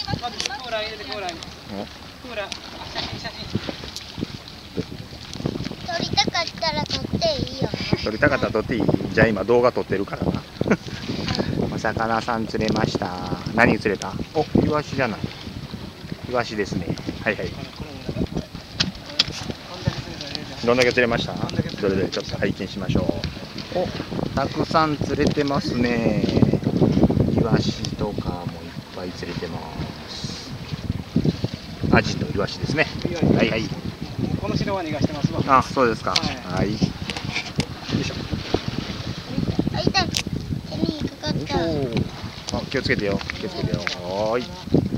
まずクーラー入れて、クーラーに。クーラー、写真、写真。 撮りたかったら撮っていいよ。 撮りたかったら撮っていい？じゃあ今動画撮ってるからな。お魚さん釣れました。何釣れた？お、イワシじゃない。イワシですね。はいはい。どんだけ釣れました？どれでちょっと拝見しましょう。お、たくさん釣れてますね。イワシとかもいっぱい釣れてます。アジとイワシですね。はいはい。 この白ワニがしてますわ。 あ、そうですか。はい。よいしょ。 あ、痛い。手にかかった。 あ、気をつけてよ。気をつけてよ。はーい。